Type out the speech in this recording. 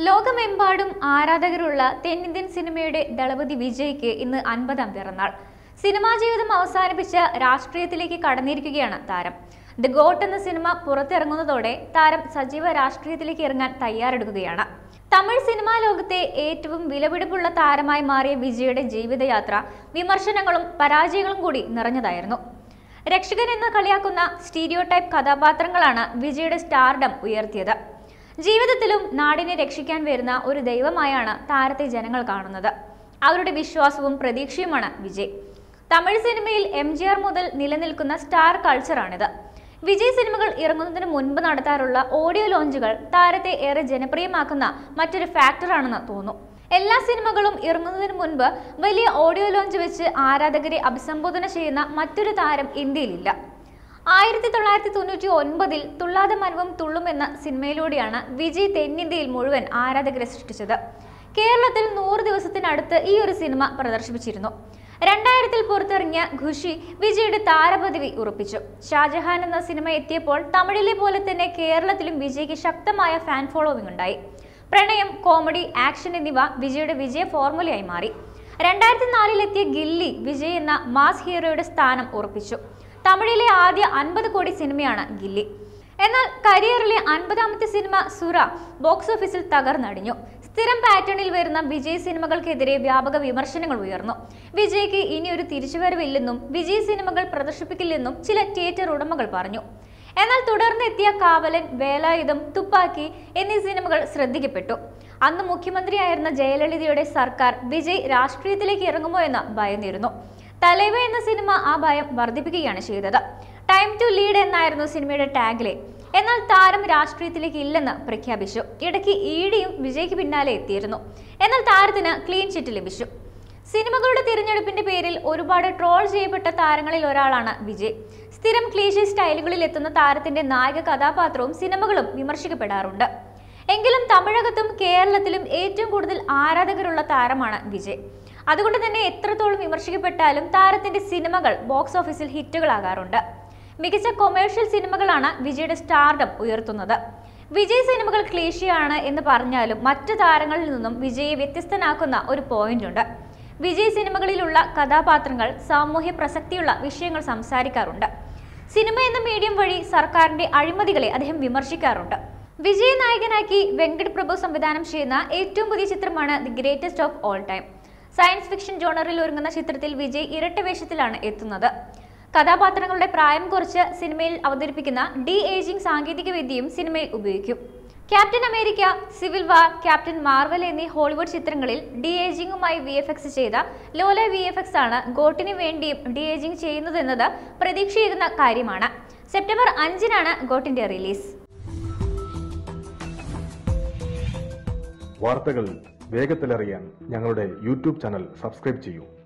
ലോകമെമ്പാടും ആരാധകരുള്ള തെന്നിന്ത്യൻ സിനിമയുടെ ദളപതി വിജയ്ക്ക് ഇന്ന് 50ാം പിറന്നാൾ. സിനിമാ ജീവിതം അവസാനിപ്പിച്ച രാഷ്ട്രീയത്തിലേക്ക് കടന്നിരിക്കുകയാണ് താരം. ദി ഗോട്ട് എന്ന സിനിമ പുറത്തിറങ്ങുന്നതോടെ താരം സജീവ രാഷ്ട്രീയത്തിലേക്ക് ഇറങ്ങാൻ തയ്യാറെടുക്കുകയാണ്. തമിഴ് സിനിമാ ലോകത്തെ ഏറ്റവും വിലപിടിപ്പുള്ള താരമായി മാറിയ വിജയുടെ ജീവിതയാത്ര വിമർശനങ്ങളും പരാജയങ്ങളും കൂടി നിറഞ്ഞതായിരുന്നു. രക്ഷകൻ എന്ന് കളിയാക്കുന്ന സ്റ്റീരിയോടൈപ്പ് കഥാപാത്രങ്ങളാണ് വിജയുടെ സ്റ്റാർഡം ഉയർത്തിയത്. ജീവിതത്തിലും നാടിനെ രക്ഷിക്കാൻ വരുന്ന ഒരു ദൈവമായാണ് താരത്തെ ജനങ്ങൾ കാണുന്നത്. അവരുടെ വിശ്വാസവും പ്രതീക്ഷയുമാണ് വിജയ്. തമിഴ് സിനിമയിൽ MGR മുതൽ നിലനിൽക്കുന്ന സ്റ്റാർ കൾച്ചറാണിത്. വിജയ് സിനിമകൾ ഇറങ്ങുന്നതിന് മുൻപ് നടത്താറുള്ള ഓഡിയോ ലോഞ്ചുകൾ താരത്തെ ഏറെ ജനപ്രിയമാക്കുന്ന മറ്റൊരു ഫാക്ടറാണെന്ന് തോന്നുന്നു. എല്ലാ സിനിമകളും ഇറങ്ങുന്നതിന് മുൻപ് വലിയ ഓഡിയോ ലോഞ്ച് വെച്ച് ആരാധകരെ അഭിസംബോധന ചെയ്യുന്ന മറ്റൊരു താരം ഇന്ത്യയിലില്ല. 1999 തുള്ളാതെ മനവും തുള്ളും എന്ന സിനിമയിലൂടെയാണ് വിജയ് തെന്നിന്ത്യയിൽ മുഴുവൻ ആരാധകരെ സൃഷ്ടിച്ചത്. കേരളത്തിൽ 100 ദിവസത്തിനടുത്ത് ഈ ഒരു സിനിമ പ്രദർശിപ്പിച്ചിരുന്നു. 2000 പുറത്തിറങ്ങിയ ഖുഷി വിജയുടെ താരപദവി ഉറപ്പിച്ചു. ഷാജഹാൻ എന്ന സിനിമ എത്തിയപ്പോൾ തമിഴിലെ പോലെ തന്നെ കേരളത്തിലും വിജയ്ക്ക് ശക്തമായ ഫാൻ ഫോളോവിംഗ് ഉണ്ടായി. പ്രണയം, കോമഡി, ആക്ഷൻ എന്നിവ വിജയുടെ വിജയ ഫോർമുലയായി മാറി. 2004 എത്തിയ ഗില്ലി വിജയ് എന്ന മാസ് ഹീറോയുടെ സ്ഥാനം ഉറപ്പിച്ചു. തമിഴിലെ ആദ്യ 50 കോടി സിനിമയാണ് ഗില്ലി. എന്നാൽ കരിയറിലെ 50ാമത്തെ സിനിമ സുര ബോക്സ് ഓഫീസിൽ തകർന്നടിഞ്ഞു. സ്ഥിരം പാറ്റേണിൽ വരുന്ന വിജയ് സിനിമകൾക്കെതിരെ വ്യാപക വിമർശനങ്ങൾ ഉയർന്നു. വിജയ്ക്ക് ഇനിയൊരു തിരിച്ചുവരവില്ലെന്നും വിജയ് സിനിമകൾ പ്രദർശിപ്പിക്കില്ലെന്നും ചില തിയേറ്റർ ഉടമകൾ പറഞ്ഞു. എന്നാൽ തുടർന്ന് എത്തിയ കാവലൻ, വേലായുധം, തുപ്പാക്കി എന്നീ സിനിമകൾ ശ്രദ്ധിക്കപ്പെട്ടു. അന്ന് മുഖ്യമന്ത്രിയായിരുന്ന ജയലളിതയുടെ സർക്കാർ വിജയ് രാഷ്ട്രീയത്തിലേക്ക് ഇറങ്ങുമോ എന്ന് ഭയന്നിരുന്നു. തലൈവ എന്ന സിനിമ ആ ഭയം വർദ്ധിപ്പിക്കുകയാണ് ചെയ്തത്. ടൈം ടു ലീഡ് എന്നായിരുന്നു സിനിമയുടെ ടാഗ്ലൈൻ. എന്നാൽ താരം രാഷ്ട്രീയത്തിലേക്ക് ഇല്ലെന്ന് പ്രഖ്യാപിച്ചു. ഇടയ്ക്ക് ഇഡിയും വിജയ്ക്ക് പിന്നാലെ എത്തിയിരുന്നു. എന്നാൽ താരത്തിന് ക്ലീൻ ചിറ്റ് ലഭിച്ചു. സിനിമകളുടെ തിരഞ്ഞെടുപ്പിന്റെ പേരിൽ ഒരുപാട് ട്രോൾ ചെയ്യപ്പെട്ട താരങ്ങളിൽ ഒരാളാണ് വിജയ്. സ്ഥിരം ക്ലീഷേ സ്റ്റൈലുകളിൽ എത്തുന്ന താരത്തിന്റെ നായക കഥാപാത്രവും സിനിമകളും വിമർശിക്കപ്പെടാറുണ്ട്. എങ്കിലും തമിഴകത്തും കേരളത്തിലും ഏറ്റവും കൂടുതൽ ആരാധകരുള്ള താരമാണ് വിജയ്. അതുകൊണ്ട് തന്നെ എത്രത്തോളം വിമർശിക്കപ്പെട്ടാലും താരത്തിന്റെ സിനിമകൾ ബോക്സ് ഓഫീസിൽ ഹിറ്റുകളാകാറുണ്ട്. മികച്ച കൊമേഴ്ഷ്യൽ സിനിമകളാണ് വിജയുടെ സ്റ്റാർഡം ഉയർത്തുന്നത്. വിജയ് സിനിമകൾ ക്ലീശയാണ് എന്ന് പറഞ്ഞാലും മറ്റു താരങ്ങളിൽ നിന്നും വിജയെ വ്യത്യസ്തനാക്കുന്ന ഒരു പോയിന്റ് ഉണ്ട്. വിജയ് സിനിമകളിലുള്ള കഥാപാത്രങ്ങൾ സാമൂഹ്യ പ്രസക്തിയുള്ള വിഷയങ്ങൾ സംസാരിക്കാറുണ്ട്. സിനിമ എന്ന മീഡിയം വഴി സർക്കാരിന്റെ അഴിമതികളെ അദ്ദേഹം വിമർശിക്കാറുണ്ട്. വിജയ് നായകനാക്കി വെങ്കട് പ്രഭു സംവിധാനം ചെയ്യുന്ന ഏറ്റവും പുതിയ ചിത്രമാണ് the greatest of all time. Science fiction ജോണറിൽ ഒരുങ്ങുന്ന ചിത്രത്തിൽ വിജയ് ഇരട്ട വേഷത്തിലാണ് എത്തുന്നത്. കഥാപാത്രങ്ങളുടെ പ്രായം കുറച്ച് സിനിമയിൽ അവതരിപ്പിക്കുന്ന ഡി-ഏജിംഗ് സാങ്കേതിക വിദ്യയും സിനിമയിൽ ഉപയോഗിക്കും. Captain America, civil war, Captain Marvel എന്നീ ഹോളിവുഡ് ചിത്രങ്ങളിൽ ഡി-ഏജിംഗുമായി VFX ചെയ്ത ലോല VFX ആണ് ഗോട്ടിന് വേണ്ടിയും ഡി-ഏജിംഗ് ചെയ്യുന്നതെന്നത് പ്രതീക്ഷയേകുന്ന കാര്യമാണ്. സെപ്റ്റംബർ 5-നാണ് ഗോട്ടിന്റെ റിലീസ്. വാർത്തകൾ വേഗത്തിലറിയാൻ ഞങ്ങളുടെ YouTube ചാനൽ സബ്സ്ക്രൈബ് ചെയ്യൂ.